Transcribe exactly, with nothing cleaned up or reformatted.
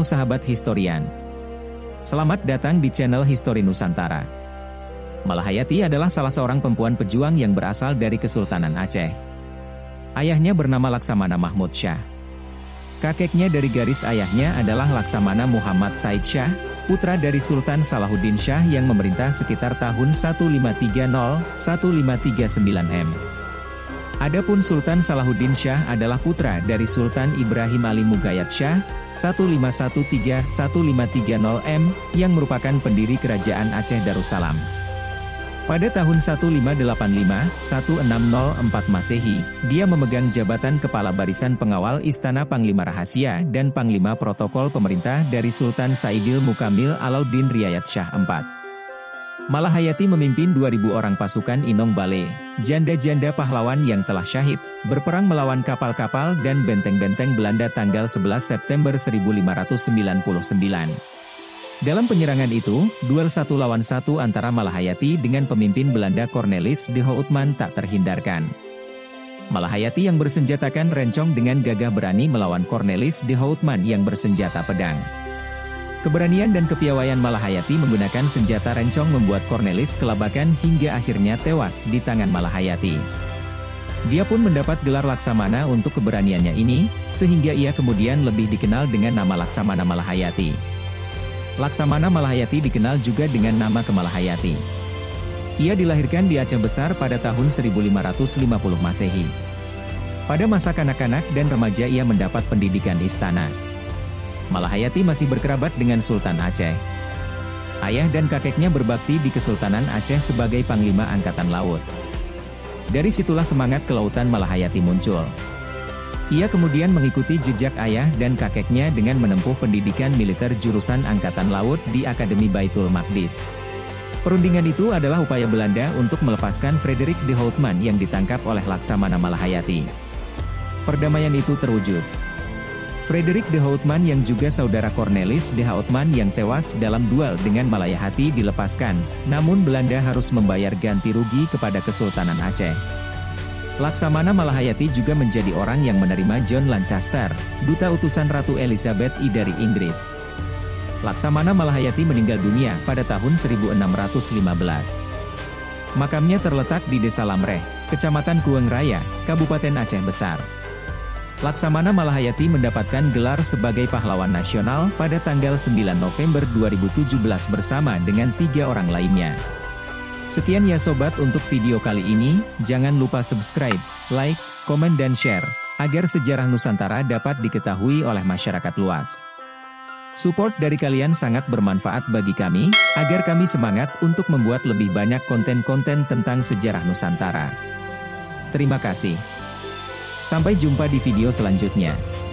sahabat historian. Selamat datang di channel Histori Nusantara. Malahayati adalah salah seorang perempuan pejuang yang berasal dari Kesultanan Aceh. Ayahnya bernama Laksamana Mahmud Shah. Kakeknya dari garis ayahnya adalah Laksamana Muhammad Said Shah, putra dari Sultan Salahuddin Shah yang memerintah sekitar tahun seribu lima ratus tiga puluh sampai seribu lima ratus tiga puluh sembilan M. Adapun Sultan Salahuddin Shah adalah putra dari Sultan Ibrahim Ali Mughayat Shah, seribu lima ratus tiga belas sampai seribu lima ratus tiga puluh M, yang merupakan pendiri Kerajaan Aceh Darussalam. Pada tahun seribu lima ratus delapan puluh lima sampai seribu enam ratus empat Masehi, dia memegang jabatan Kepala Barisan Pengawal Istana Panglima Rahasia dan Panglima Protokol Pemerintah dari Sultan Saidil Mukamil Alauddin Riayat Shah keempat. Malahayati memimpin dua ribu orang pasukan Inong Bale, janda-janda pahlawan yang telah syahid, berperang melawan kapal-kapal dan benteng-benteng Belanda tanggal sebelas September seribu lima ratus sembilan puluh sembilan. Dalam penyerangan itu, duel satu lawan satu antara Malahayati dengan pemimpin Belanda Cornelis de Houtman tak terhindarkan. Malahayati yang bersenjatakan rencong dengan gagah berani melawan Cornelis de Houtman yang bersenjata pedang. Keberanian dan kepiawaian Malahayati menggunakan senjata rencong membuat Cornelis kelabakan hingga akhirnya tewas di tangan Malahayati. Dia pun mendapat gelar Laksamana untuk keberaniannya ini, sehingga ia kemudian lebih dikenal dengan nama Laksamana Malahayati. Laksamana Malahayati dikenal juga dengan nama Kemalahayati. Ia dilahirkan di Aceh Besar pada tahun seribu lima ratus lima puluh Masehi. Pada masa kanak-kanak dan remaja ia mendapat pendidikan istana. Malahayati masih berkerabat dengan Sultan Aceh. Ayah dan kakeknya berbakti di Kesultanan Aceh sebagai Panglima Angkatan Laut. Dari situlah semangat kelautan Malahayati muncul. Ia kemudian mengikuti jejak ayah dan kakeknya dengan menempuh pendidikan militer jurusan Angkatan Laut di Akademi Baitul Maqdis. Perundingan itu adalah upaya Belanda untuk melepaskan Frederik de Houtman yang ditangkap oleh Laksamana Malahayati. Perdamaian itu terwujud. Frederik de Houtman yang juga saudara Cornelis de Houtman yang tewas dalam duel dengan Malahayati dilepaskan, namun Belanda harus membayar ganti rugi kepada Kesultanan Aceh. Laksamana Malahayati juga menjadi orang yang menerima John Lancaster, duta utusan Ratu Elizabeth I dari Inggris. Laksamana Malahayati meninggal dunia pada tahun seribu enam ratus lima belas. Makamnya terletak di Desa Lamreh, Kecamatan Kueng Raya, Kabupaten Aceh Besar. Laksamana Malahayati mendapatkan gelar sebagai pahlawan nasional pada tanggal sembilan November dua ribu tujuh belas bersama dengan tiga orang lainnya. Sekian ya sobat untuk video kali ini, jangan lupa subscribe, like, komen dan share, agar sejarah Nusantara dapat diketahui oleh masyarakat luas. Support dari kalian sangat bermanfaat bagi kami, agar kami semangat untuk membuat lebih banyak konten-konten tentang sejarah Nusantara. Terima kasih. Sampai jumpa di video selanjutnya.